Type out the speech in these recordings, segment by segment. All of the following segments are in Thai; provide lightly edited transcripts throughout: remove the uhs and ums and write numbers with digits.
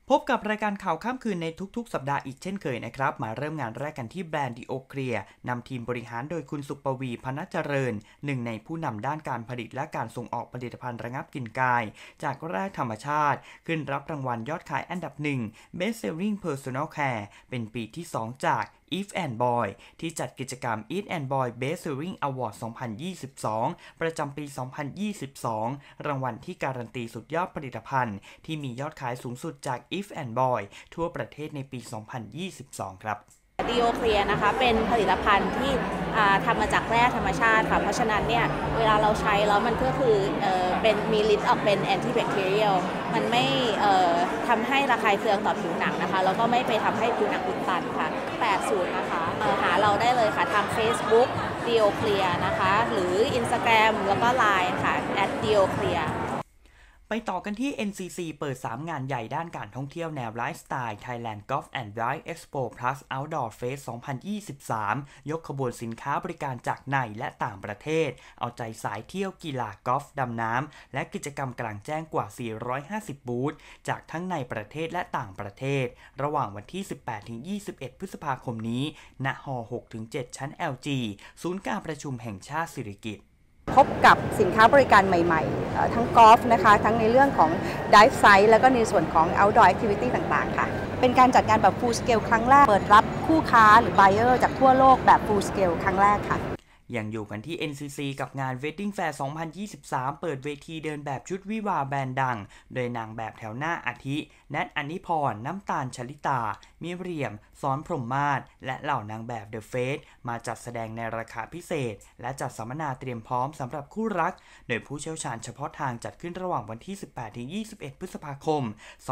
พบกับรายการข่าวข้ามคืนในทุกๆสัปดาห์อีกเช่นเคยนะครับมาเริ่มงานแรกกันที่แบรนด์ดิโอเคลียร์นำทีมบริหารโดยคุณสุปวี พนัสเจริญหนึ่งในผู้นำด้านการผลิตและการส่งออกผลิตภัณฑ์ระงับกลิ่นกายจากแร่ธรรมชาติขึ้นรับรางวัลยอดขายอันดับ1 Best Selling Personal Care เป็นปีที่2จากEat and Boy ที่จัดกิจกรรม Eat and Boy Best Selling Award 2022 ประจำปี 2022 รางวัลที่การันตีสุดยอดผลิตภัณฑ์ที่มียอดขายสูงสุดจาก Eat and Boy ทั่วประเทศในปี 2022 ครับดิโอเคลียร์นะคะเป็นผลิตภัณฑ์ที่ทำมาจากแร่ธรรมชาติค่ะเพราะฉะนั้นเนี่ยเวลาเราใช้แล้วมันก็คือเป็นมีฤทธิ์ออกเป็นแอนตี้แบคทีเรียลมันไม่ทำให้ระคายเคืองต่อผิวหนังนะคะแล้วก็ไม่ไปทำให้ผิวหนังอุดตันค่ะ80นะคะหาเราได้เลยค่ะทาง Facebook ดิโอเคลียร์นะคะหรือ Instagram แล้วก็ Line ค่ะ @dioclear ไปต่อกันที่ NCC เปิด 3 งานใหญ่ด้านการท่องเที่ยวแนวไลฟ์สไตล์ Thailand Golf and Ride Expo Plus Outdoor Fest 2023 ยกขบวนสินค้าบริการจากในและต่างประเทศเอาใจสายเที่ยวกีฬากอล์ฟดำน้ำและกิจกรรมกลางแจ้งกว่า 450 บูธจากทั้งในประเทศและต่างประเทศระหว่างวันที่ 18-21 พฤษภาคมนี้ณหอ 6-7 ชั้น LG ศูนย์การประชุมแห่งชาติสิริกิติ์พบกับสินค้าบริการใหม่ๆทั้งกอล์ฟนะคะทั้งในเรื่องของ Dive Site แล้วก็ในส่วนของ Outdoor Activity ต่างๆค่ะเป็นการจัดงานแบบ Full Scale ครั้งแรกเปิดรับคู่ค้าหรือ Buyer จากทั่วโลกแบบ Full Scale ครั้งแรกค่ะยังอยู่กันที่ NCC กับงาน Wedding Fair 2023 เปิดเวทีเดินแบบชุดวิวาแบรนด์ดังโดยนางแบบแถวหน้าอาทิแนท อนิพร น้ำตาล ชลิตา มิเรียม ซ้อนพรหมมาศและเหล่านางแบบ The Face มาจัดแสดงในราคาพิเศษและจัดสัมมนาเตรียมพร้อมสำหรับคู่รักโดยผู้เชี่ยวชาญเฉพาะทางจัดขึ้นระหว่างวันที่ 18-21 พฤษภาคม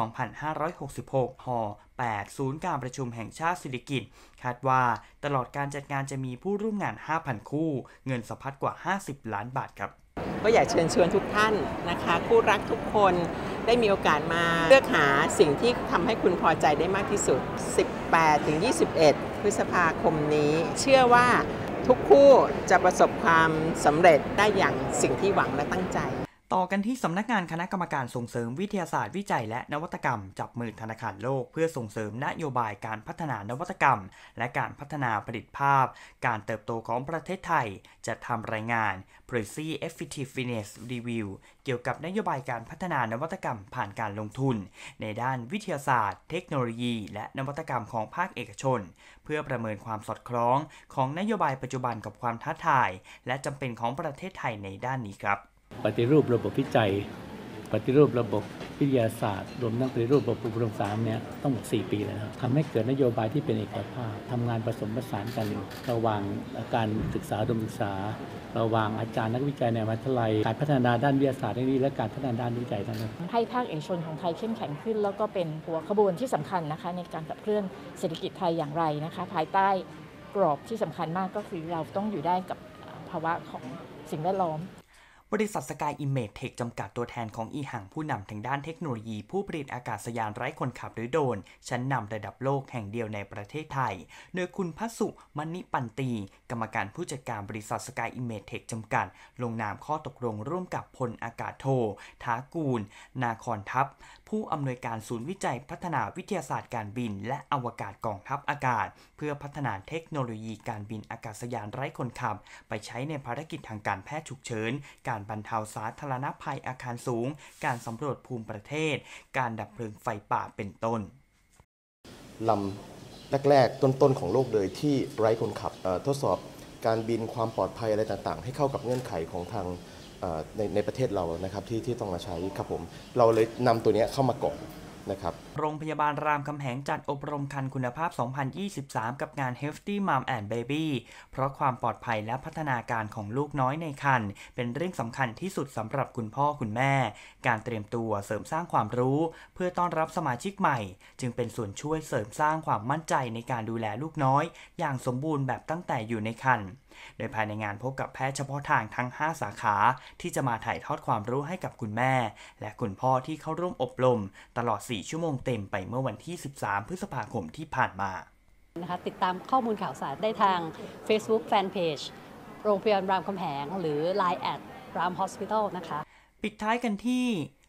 2566 ห8 ศูนย์การประชุมแห่งชาติสิริกิติ์คาดว่าตลอดการจัดงานจะมีผู้ร่วมงาน 5,000 คู่เงินสะพัดกว่า 50 ล้านบาทครับก็อยากเชิญชวนทุกท่านนะคะคู่รักทุกคนได้มีโอกาสมาเลือกหาสิ่งที่ทำให้คุณพอใจได้มากที่สุด 18-21 พฤษภาคมนี้เชื่อว่าทุกคู่จะประสบความสำเร็จได้อย่างสิ่งที่หวังและตั้งใจต่อกันที่สำนักงานคณะกรรมการส่งเสริมวิทยาศาสตร์วิจัยและนวัตกรรมจับมือธนาคารโลกเพื่อส่งเสริมนโยบายการพัฒนานวัตกรรมและการพัฒนาผลิตภาพการเติบโตของประเทศไทยจะทำรายงาน Policy Effectiveness Review เกี่ยวกับนโยบายการพัฒนานวัตกรรมผ่านการลงทุนในด้านวิทยาศาสตร์เทคโนโลยีและนวัตกรรมของภาคเอกชนเพื่อประเมินความสอดคล้องของนโยบายปัจจุบันกับความท้าทายและจำเป็นของประเทศไทยในด้านนี้ครับปฏิรูประบบวิจัยปฏิรูประบบวิทยาศาสตร์รวมทั้งปฏิรูประบบอุปกรณ์3เนี่ยต้อง4 ปีแล้วทำให้เกิดนโยบายที่เป็นเอกภาพทำงานผสมผสานกันระหว่างการศึกษาอุดมศึกษาระหว่างอาจารย์นักวิจัยในมหาวิทยาลัยการพัฒนาด้านวิทยาศาสตร์นี้และการพัฒนาด้านวิจัยทั้งนั้นให้ภาคเอกชนของไทยเข้มแข็งขึ้นแล้วก็เป็นหัวขบวนที่สำคัญนะคะในการขับเคลื่อนเศรษฐกิจไทยอย่างไรนะคะภายใต้กรอบที่สำคัญมากก็คือเราต้องอยู่ได้กับภาวะของสิ่งแวดล้อมบริษัทสกายอิมเมจเทคจำกัดตัวแทนของอีหังผู้นำทางด้านเทคโนโลยีผู้ผลิตอากาศยานไร้คนขับหรือโดรนชั้นนำระดับโลกแห่งเดียวในประเทศไทยโดยคุณพัสุมณิปันตีกรรมการผู้จัดการบริษัทสกายอิมเมจเทคจำกัดลงนามข้อตกลงร่วมกับพลอากาศโทถากูลนาคอนทัพผู้อำนวยการศูนย์วิจัยพัฒนาวิทยาศาสตร์การบินและอวกาศกองทัพอากาศเพื่อพัฒนาเทคโนโลยีการบินอากาศยานไร้คนขับไปใช้ในภารกิจทางการแพทย์ฉุกเฉินการบรรเทาสาธารณภัยอาคารสูงการสำรวจภูมิประเทศการดับเพลิงไฟป่าเป็นต้นลำแรกๆต้นๆของโลกเลยที่ไร้คนขับทดสอบการบินความปลอดภัยอะไรต่างๆให้เข้ากับเงื่อนไขของทางในประเทศเรานะครับที่ต้องมาใช้ครับผมเราเลยนำตัวนี้เข้ามาก่อนนะครับโรงพยาบาลรามคำแหงจัดอบรมครรภ์คุณภาพ 2023 กับงาน Healthy Mom and Baby เพราะความปลอดภัยและพัฒนาการของลูกน้อยในครรภ์เป็นเรื่องสำคัญที่สุดสำหรับคุณพ่อคุณแม่การเตรียมตัวเสริมสร้างความรู้เพื่อต้อนรับสมาชิกใหม่จึงเป็นส่วนช่วยเสริมสร้างความมั่นใจในการดูแลลูกน้อยอย่างสมบูรณ์แบบตั้งแต่อยู่ในครรภ์โดยภายในงานพบกับแพทย์เฉพาะทางทั้ง 5 สาขาที่จะมาถ่ายทอดความรู้ให้กับคุณแม่และคุณพ่อที่เข้าร่วมอบรมตลอด 4 ชั่วโมงเต็มไปเมื่อวันที่ 13 พฤษภาคมที่ผ่านมานะคะติดตามข้อมูลข่าวสารได้ทาง Facebook Fanpage โรงพยาบาลรามคำแหงหรือ Line@ Ram Hospital นะคะปิดท้ายกันที่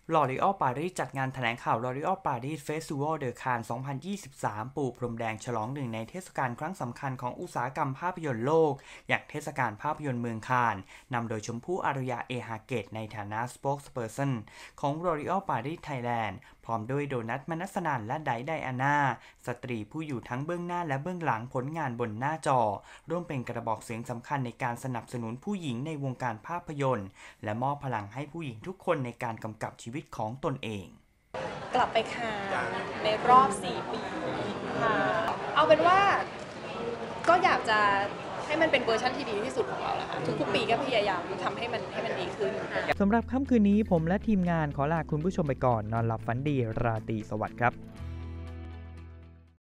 L'Oréal Paris จัดงานแถลงข่าว L'Oréal Paris Festival de Cannes 2023 ปูพรมแดงฉลองหนึ่งในเทศกาลครั้งสำคัญของอุตสาหกรรมภาพยนตร์โลกอย่างเทศกาลภาพยนตร์เมืองคานนำโดยชมพู่อารยา เอฮาเกตในฐานะ Spokesperson ของ L'Oréal Paris Thailand พร้อมด้วยโดนัท มนัสนันและไดอาน่าสตรีผู้อยู่ทั้งเบื้องหน้าและเบื้องหลังผลงานบนหน้าจอร่วมเป็นกระบอกเสียงสำคัญในการสนับสนุนผู้หญิงในวงการภาพยนตร์และมอบพลังให้ผู้หญิงทุกคนในการกำกับชีวิตของตนเองกลับไปคานในรอบ4 ปีค่ะเอาเป็นว่าก็อยากจะให้มันเป็นเวอร์ชันที่ดีที่สุดของเราแหละค่ะทุกๆปีก็พยายามทำให้มันดีขึ้นสำหรับค่ำคืนนี้ผมและทีมงานขอลาคุณผู้ชมไปก่อนนอนหลับฝันดีราตรีสวัสดิ์ครับ